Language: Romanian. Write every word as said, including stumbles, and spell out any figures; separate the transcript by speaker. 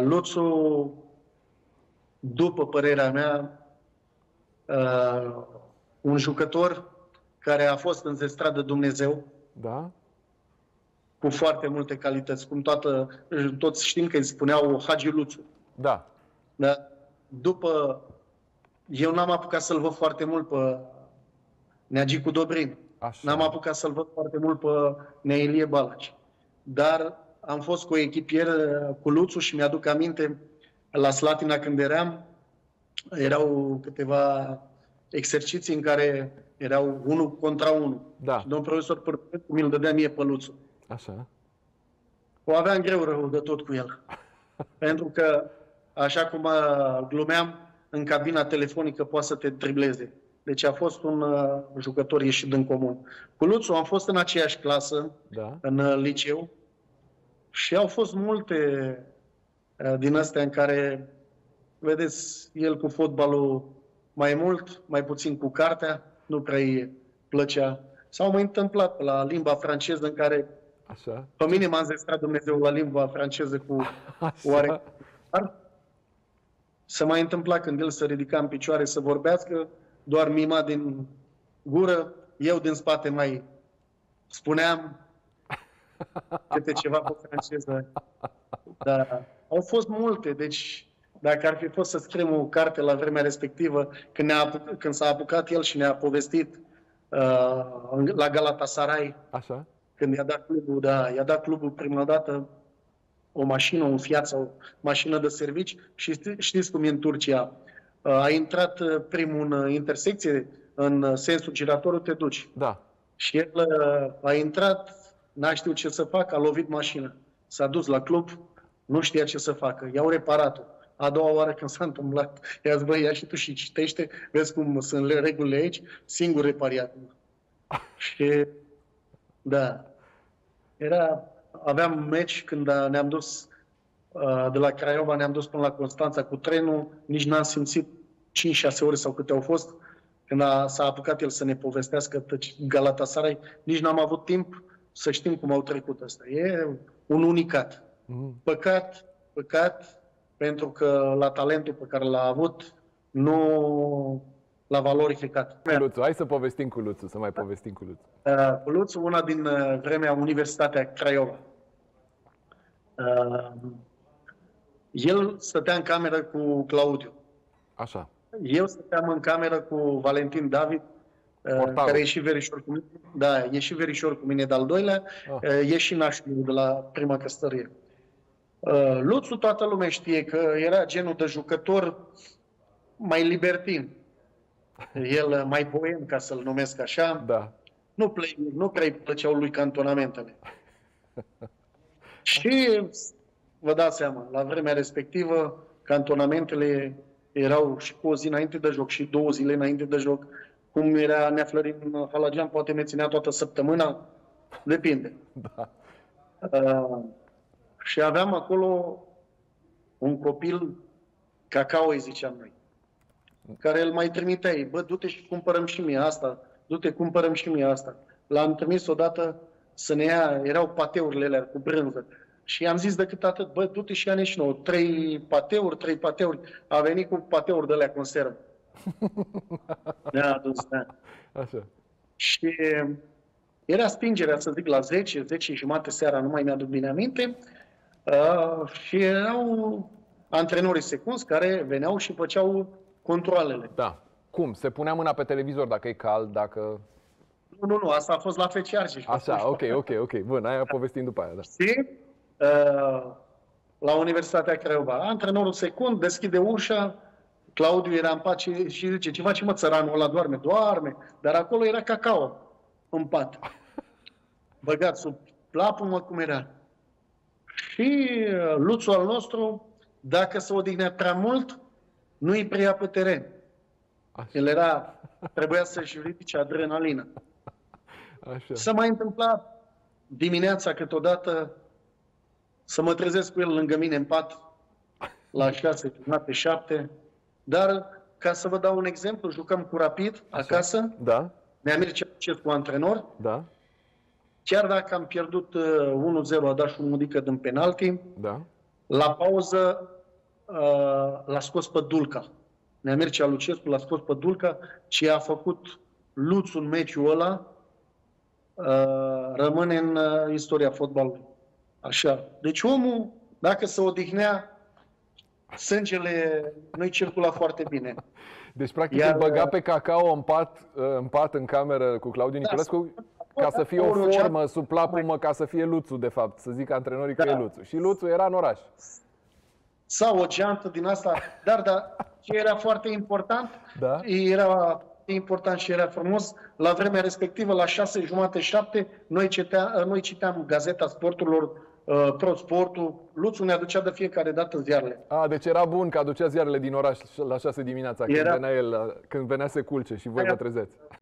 Speaker 1: Luțu, după părerea mea, uh, un jucător care a fost înzestrat de Dumnezeu,
Speaker 2: Da?
Speaker 1: cu foarte multe calități, cum toată, toți știm că îi spuneau Hagi Luțu.
Speaker 2: Da.
Speaker 1: Da? După, eu n-am apucat să-l văd foarte mult pe Neagicu Dobrin, n-am apucat să-l văd foarte mult pe Neilie Balaci, dar am fost cu o echipier cu Luțu și mi-aduc aminte, la Slatina când eram, erau câteva exerciții în care erau unul contra unul.
Speaker 2: Da.
Speaker 1: Și domnul profesor Pârpescu mi-l dădea mie pe Luțu.
Speaker 2: Așa.
Speaker 1: O aveam greu rău de tot cu el. Pentru că, așa cum glumeam, în cabina telefonică poate să te dribleze. Deci a fost un uh, jucător ieșit din comun. Cu Luțu am fost în aceeași clasă,
Speaker 2: da.
Speaker 1: în uh, liceu, și au fost multe uh, din astea în care, vedeți, el cu fotbalul mai mult, mai puțin cu cartea, nu prea îi plăcea. S-au mai întâmplat la limba franceză în care
Speaker 2: Așa.
Speaker 1: Pe mine m-a înzestrat Dumnezeu la limba franceză cu oare. Se mai întâmpla când el se ridica în picioare să vorbească, doar mima din gură, eu din spate mai spuneam câte ceva pe franceză. Dar au fost multe, deci dacă ar fi fost să scriem o carte la vremea respectivă, când, ne-a, când s-a apucat el și ne-a povestit uh, la Galatasaray,
Speaker 2: Așa.
Speaker 1: când i-a dat clubul, da, i-a dat clubul prima dată o mașină, un Fiat sau o mașină de servici și știți cum e în Turcia. A intrat primul în intersecție, în sensul giratorul te duci.
Speaker 2: Da.
Speaker 1: Și el a intrat, n-a știut ce să facă, a lovit mașina. S-a dus la club, nu știa ce să facă, i-au reparat-o. A doua oară când s-a întâmplat, i-a zis, băi, ia și tu și citește, vezi cum sunt regulile aici, singur repariat. Și da. Era, aveam meci când ne-am dus de la Craiova, ne-am dus până la Constanța cu trenul, nici n-am simțit cinci șase ore sau câte au fost, când a, s-a apucat el să ne povestească Galatasaray, nici n-am avut timp să știm cum au trecut asta. E un unicat. Păcat, păcat, pentru că la talentul pe care l-a avut, nu l-a valorificat.
Speaker 2: Cu Luțu. Hai să povestim cu Luțu, să mai povestim cu Luțu.
Speaker 1: Uh, cu Luțu, una din uh, vremea Universitatea Craiova. Uh, el stătea în cameră cu Claudiu.
Speaker 2: Așa.
Speaker 1: Eu stăteam în cameră cu Valentin David, uh, care e și verișor cu mine. Da, e și verișor cu mine de-al doilea, ah. uh, e și nașul de la prima căsătorie. Uh, Luțu, toată lumea știe că era genul de jucător mai libertin. El mai boem, ca să-l numesc așa.
Speaker 2: Da.
Speaker 1: Nu, play, nu prea îi plăceau lui cantonamentele. Și vă dați seama, la vremea respectivă, cantonamentele erau și cu o zi înainte de joc și două zile înainte de joc. Cum era Nea Florin Halagian, poate ne ținea toată săptămâna, depinde.
Speaker 2: Da.
Speaker 1: Uh, și aveam acolo un copil, Cacao îi ziceam noi, care îl mai trimiteai, bă, du-te și cumpărăm și mie asta, du-te, cumpărăm și mie asta. L-am trimis odată să ne ia, erau pateurile alea cu brânză. Și i-am zis decât atât, bă, du-te și ia-ne și nouă, trei pateuri, trei pateuri. A venit cu pateuri de alea conservă. Ne-a adus, da.
Speaker 2: Așa.
Speaker 1: Și era stingerea, să zic, la zece, zece jumate seara, nu mai mi-aduc bine aminte. Uh, și erau antrenorii secunzi care veneau și făceau controalele.
Speaker 2: Da. Cum? Se punea mâna pe televizor dacă e cald, dacă...
Speaker 1: Nu, nu, nu, asta a fost la F C Argeș.
Speaker 2: Așa, ok, ok, ok. Bun, aia povestim după aia, da.
Speaker 1: Și uh, la Universitatea Craiova, antrenorul secund deschide ușa, Claudiu era în pat și, și zice, ce face, mă, țăranul ăla doarme? Doarme, dar acolo era Cacao în pat. Băgat sub plapul, mă, cum era. Și uh, Luțu al nostru, dacă se odihnea prea mult, nu-i preia pe teren.
Speaker 2: Așa.
Speaker 1: El era, trebuia să-și ridice adrenalină.
Speaker 2: Așa.
Speaker 1: Se mai întâmpla dimineața câteodată să mă trezesc cu el lângă mine în pat la șase, jumătate, șapte. Dar, ca să vă dau un exemplu, jucăm cu Rapid acasă.
Speaker 2: Da.
Speaker 1: Ne-am Mircea cu antrenor.
Speaker 2: Da.
Speaker 1: Chiar dacă am pierdut uh, unu zero, a dat și un mudică din penalti.
Speaker 2: Da.
Speaker 1: La pauză uh, l-a scos pe Dulca. Nea Mircea Lucescu l-a scos pe Dulca, ce a făcut Luțu în meciul ăla, uh, rămâne în uh, istoria fotbalului. Așa. Deci omul, dacă se odihnea, sângele nu-i circula foarte bine.
Speaker 2: Deci, practic,
Speaker 1: Iar,
Speaker 2: îl băga pe Cacao în pat, în pat în cameră cu Claudiu Niculescu, ca să fie o formă sub plapumă, ca să fie Luțu, de fapt, să zic antrenorii că
Speaker 1: Da.
Speaker 2: e Luțu. Și Luțu era în oraș.
Speaker 1: Sau o geantă din asta, dar, dar ce era foarte important,
Speaker 2: Da?
Speaker 1: era important și era frumos, la vremea respectivă, la șase jumate, șapte, noi, citea, noi citeam Gazeta Sporturilor, uh, Pro Sportul, Luțu ne aducea de fiecare dată ziarele.
Speaker 2: A, deci era bun că aducea ziarele din oraș la șase dimineața, când
Speaker 1: Era-
Speaker 2: venea el, când venea se culce și voi vă trezeți.